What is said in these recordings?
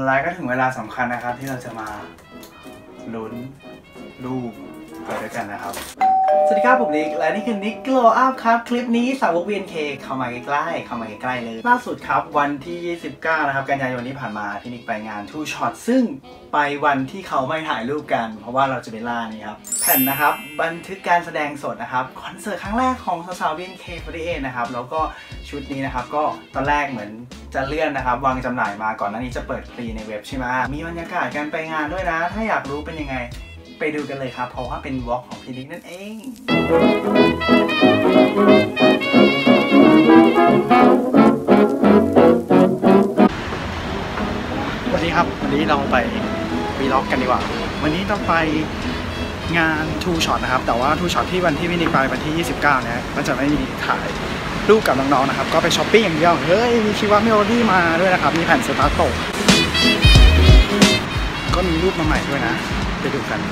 และก็ถึงเวลาสำคัญนะครับที่เราจะมาลุ้นรูปไปด้วยกันนะครับสวัสดีครับผมนิกและนี่คือนิก Glow Up ครับคลิปนี้สาวก BNK เข้ามาใกล้ๆเลยล่าสุดครับวันที่29นะครับกันยายนที่ผ่านมาพี่นิกไปงาน Two Shot ซึ่งไปวันที่เขาไม่ถ่ายรูปกันเพราะว่าเราจะไปล่านี่ครับแผ่นนะครับบันทึกการแสดงสดนะครับคอนเสิร์ตครั้งแรกของสาว BNK48 นะครับแล้วก็ชุดนี้นะครับก็ตอนแรกเหมือนจะเลื่อนนะครับวางจำหน่ายมาก่อนหน้านี้จะเปิดฟรีในเว็บใช่ไหมมีบรรยากาศการไปงานด้วยนะถ้าอยากรู้เป็นยังไงไปดูกันเลยครับเพราะว่าเป็นวอล์กของพี่นิกนั่นเองวันนี้ครับวันนี้เราไปวีล็อกกันดีกว่าวันนี้ต้องไปงาน Two Shot นะครับแต่ว่า Two Shot ที่วันที่พี่นิกไปวันที่29เนี่ยก็จะไม่มีถ่ายรูปกับน้องๆนะครับก็ไปช้อปปิ้งอย่างเดียวเฮ้ยมีชีวะเมโลดี้มาด้วยนะครับมีแผ่นสตาร์โตก็มีรูปมาใหม่ด้วยนะไปดูกัน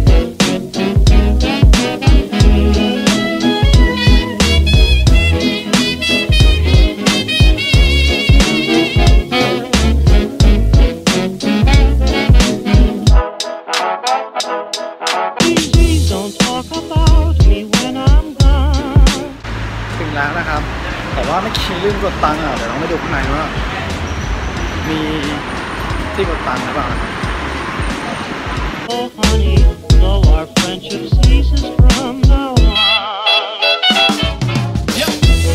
ถึงแล้วนะครับแต่ว่าไม่คิดลืมกดตังค์อ่ะเดี๋ยวเราไปดูข้างในว่ามีที่กดตังค์หรือเปล่าOh honey, though our friendship ceases from now on. Yep.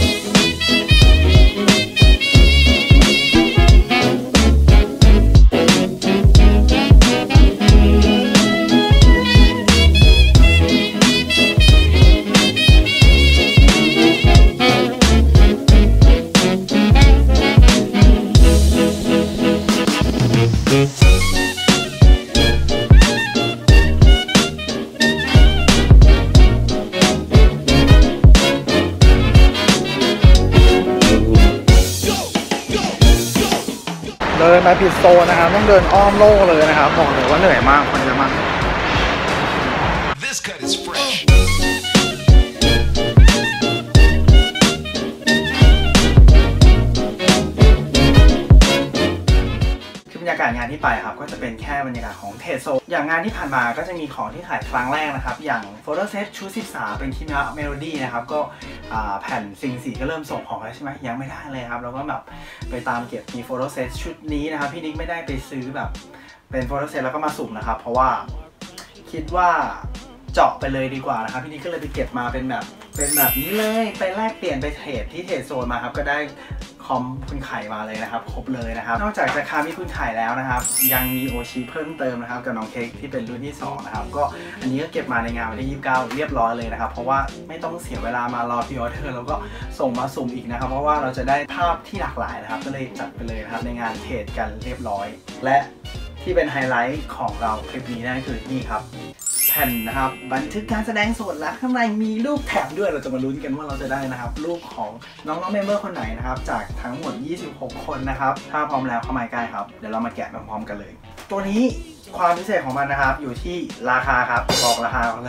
เดินมาผิดโซนนะครับต้องเดินอ้อมโล่เลยนะครับบอกเลยว่าเหนื่อยมากคนเยอะมากบรรยากาศงานที่ไปครับก็จะเป็นแค่บรรยากาศของเทโซอย่างงานที่ผ่านมาก็จะมีของที่ขายครั้งแรกนะครับอย่างโฟโต้เซตชุด13เป็นคิมะเมโลดี้นะครับก็แผ่นซิงสีก็เริ่มส่งของแล้วใช่ไหมยังไม่ได้เลยครับแล้วก็แบบไปตามเก็บมีโฟโต้เซตชุดนี้นะครับพี่นิกไม่ได้ไปซื้อแบบเป็นโฟโต้เซตแล้วก็มาสุ่มนะครับเพราะว่าคิดว่าเจาะไปเลยดีกว่านะครับพี่นิกก็เลยไปเก็บมาเป็นแบบนี้เลยไปแลกเปลี่ยนไปเทรดที่เทรดโซนมาครับก็ได้คอมคุณไข่มาเลยนะครับครบเลยนะครับนอกจากจะคามีคุณไข่แล้วนะครับยังมีโอชิเพิ่มเติมนะครับกับน้องเค้กที่เป็นรุ่นที่2นะครับก็อันนี้ก็เก็บมาในงานวันที่29เรียบร้อยเลยนะครับเพราะว่าไม่ต้องเสียเวลามารอพรีออเดอร์แล้วก็ส่งมาสุ่มอีกนะครับเพราะว่าเราจะได้ภาพที่หลากหลายนะครับก็เลยจัดไปเลยนะครับในงานเทรดกันเรียบร้อยและที่เป็นไฮไลท์ของเราคลิปนี้นั่นคือนี่ครับแผ่นนะครับบันทึกการแสดงสดและข้างในมีรูปแถมด้วยเราจะมาลุ้นกันว่าเราจะได้นะครับรูปของน้องๆเมมเบอร์คนไหนนะครับจากทั้งหมด26คนนะครับถ้าพร้อมแล้วเข้ามาใกล้ครับเดี๋ยวเรามาแกะพร้อมๆกันเลยตัวนี้ความพิเศษของมันนะครับอยู่ที่ราคาครับบอกราคากันเลย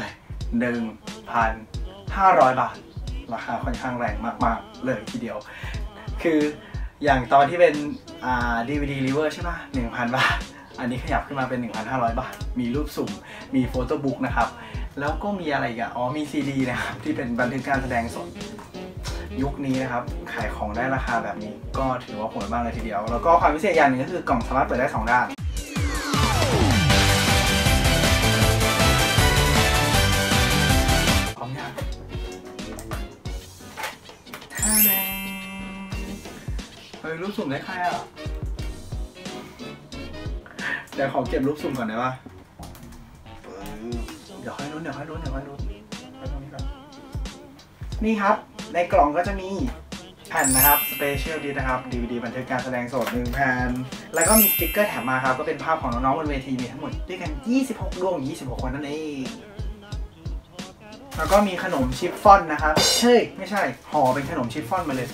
1,500 บาทราคาค่อนข้างแรงมากๆเลยทีเดียวคืออย่างตอนที่เป็นDVD River ใช่ไหม 1,000 บาทอันนี้ขยับขึ้นมาเป็น 1,500 บาทมีรูปสุ่มมีโฟโต้บุ๊กนะครับแล้วก็มีอะไรอีกมีซีดีนะครับที่เป็นบันทึกการแสดงสดยุคนี้นะครับขายของได้ราคาแบบนี้ก็ถือว่าโหดมากเลยทีเดียวแล้วก็ความพิเศษอย่างหนึ่งก็คือกล่องสามารถเปิดได้2ด้านพร้อมยังท่าแดงรูปสุ่มได้ใครอ่ะเดี๋ยวขอเก็บรูปสุ่มก่อนได้ป่ะเดี๋ยวค่อยลุ้นนี่ก่อนนี่ครับในกล่องก็จะมีแผ่นนะครับ Special Disc นะครับ DVD บันทึกการแสดงสด1แผ่นแล้วก็มีสติ๊กเกอร์แถมมาครับก็เป็นภาพของน้องๆบนเวทีมีทั้งหมดด้วยกัน26ดวง26คนนั่นเองแล้วก็มีขนมชิฟฟ่อนนะครับไม่ใช่ห่อเป็นขนมชิฟฟ่อนมาเลย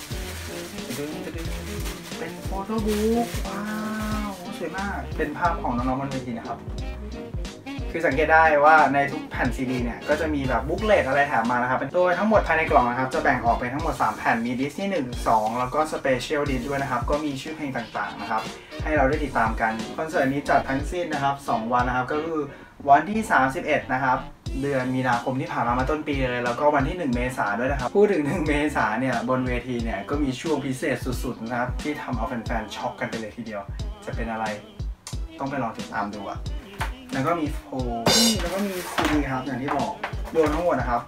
เป็นโฟโต้บุ๊กว้าวสวยมากเป็นภาพของน้องๆบนเวทีนะครับคือสังเกตได้ว่าในทุกแผ่นซีดีเนี่ยก็จะมีแบบบุ๊กเลตอะไรแถมมานะครับโดยทั้งหมดภายในกล่องนะครับจะแบ่งออกเป็นทั้งหมด3แผ่นมีดิสที่1 2แล้วก็สเปเชียลดิสด้วยนะครับก็มีชื่อเพลงต่างๆนะครับให้เราได้ติดตามกันคอนเสิร์ตนี้จัดทั้งสิ้นนะครับ2วันนะครับก็คือวันที่31นะครับเดือนมีนาคมที่ผ่านมาต้นปีเลยแล้วก็วันที่1เมษายนด้วยนะครับพูดถึง1เมษายนเนี่ยบนเวทีเนี่ยก็มีช่วงพิเศษสุดๆนะครับที่ทำเอาแฟนๆช็อกกันไปเลยทีเดียวจะเป็นอะไรต้องไปลองติดตามดูอะแล้วก็มีโฟแล้วก็มีซีดีครับอย่างที่บอกรวมทั้งหมดนะครับ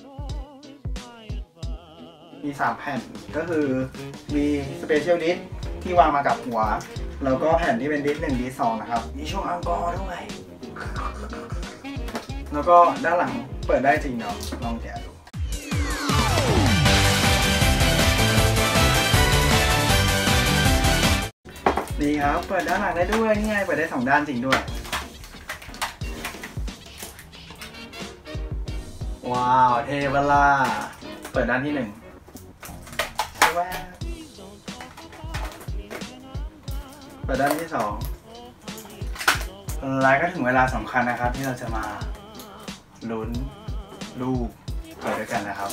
มี3แผ่นก็คือมีสเปเชียลดิสที่วางมากับหัวแล้วก็แผ่นที่เป็นดิส1ดิส2นะครับมีช่วงอังกอร์ด้วยแล้วก็ด้านหลังเปิดได้จริงเนาะลองแกะดูนี่ครับเปิดด้านหลังได้ด้วยนี่ไงเปิดได้2ด้านจริงด้วยว้าวเทเวลาเปิดด้านที่1แว๊บเปิดด้านที่2แล้วก็ถึงเวลาสำคัญนะครับที่เราจะมาลุ้นรูปเปิดด้วยกันนะครับ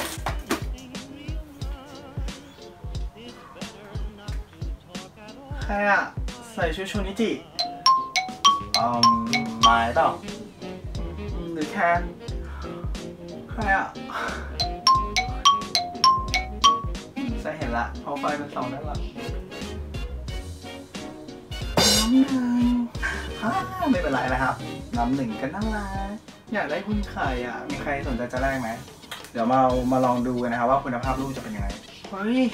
ใครอะใส่ชุดชูนิจิมาต่อหรือแคนใครอะใส่เห็นละเพราะไฟมันส่องด้านหลังน้ำ1ไม่เป็นไรนะครับน้ำ1กันนั่งละอยากได้คุณไข่อ่ะมีใครสนใจจะแลกไหมเดี๋ยวมาลองดูกันนะครับว่าคุณภาพรูปจะเป็นยังไงเฮ้ย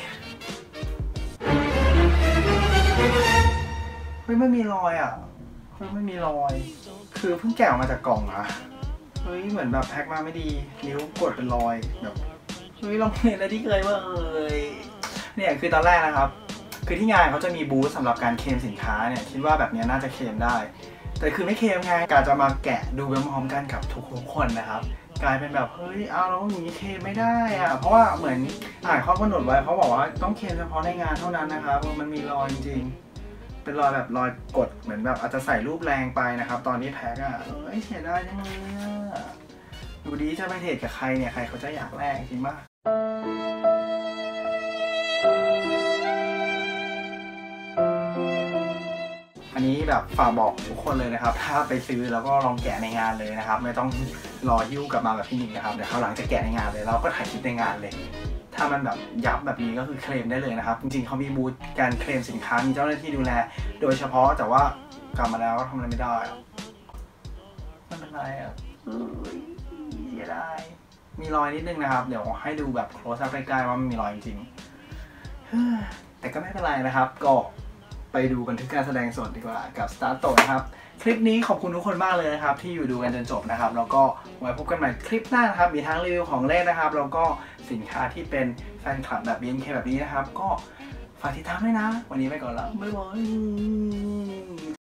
ไม่มีรอยอ่ะไม่มีรอยคือเพิ่งแกะออกมาจากกล่องอะเฮ้ยเหมือนแบบแพ็คมาไม่ดีนิ้วกดเป็นรอยแบบเฮ้ยลองเห็นอะไรที่เคยว่าเนี่ยคือตอนแรกนะครับคือที่งานเขาจะมีบูธสำหรับการเคลมสินค้าเนี่ยคิดว่าแบบนี้น่าจะเคลมได้แต่คือไม่เคลมไงกะจะมาแกะดูพร้อมกันกับทุกคนนะครับกลายเป็นแบบเฮ้ยเอาแล้วอย่างนี้เคลมไม่ได้อะเพราะว่าเหมือนอ่านข้อกำหนดไว้เขาบอกว่าต้องเคลมเฉพาะในงานเท่านั้นนะครับมันมีรอยจริงๆเป็นรอยแบบรอยกดเหมือนแบบอาจจะใส่รูปแรงไปนะครับตอนนี้แพ็คอะเสียดายจังเลยอะดูดีจะไปเทรดกับใครเนี่ยใครเขาจะอยากแลกจริงป่ะอันนี้แบบฝากบอกทุกคนเลยนะครับถ้าไปซื้อแล้วก็ลองแกะในงานเลยนะครับไม่ต้องรอหิ้วกลับมาแบบพี่นิกนะครับเดี๋ยวคราวหลังจะแกะในงานเลยเราก็ถ่ายคลิปในงานเลยถ้ามันแบบยับแบบนี้ก็คือเคลมได้เลยนะครับจริงๆเขามีบูธการเคลมสินค้ามีเจ้าหน้าที่ดูแลโดยเฉพาะแต่ว่ากลับมาแล้วก็ทำอะไรไม่ได้ไม่เป็นไรอ่ะเสียดายมีรอยนิดนึงนะครับเดี๋ยวให้ดูแบบโคลสอัพใกล้ๆว่ามันมีรอยจริงๆแต่ก็ไม่เป็นไรนะครับก็ไปดูกันที่การแสดงสดดีกว่ากับ StarTo นะครับคลิปนี้ขอบคุณทุกคนมากเลยนะครับที่อยู่ดูกันจนจบนะครับแล้วก็ไว้พบกันใหม่คลิปหน้านะครับมีทั้งรีวิวของเล่นนะครับแล้วก็สินค้าที่เป็นแฟนคลับแบบ BNK แบบนี้นะครับก็ฝากติดตามด้วยนะวันนี้ไปก่อนแล้วบ๊ายบาย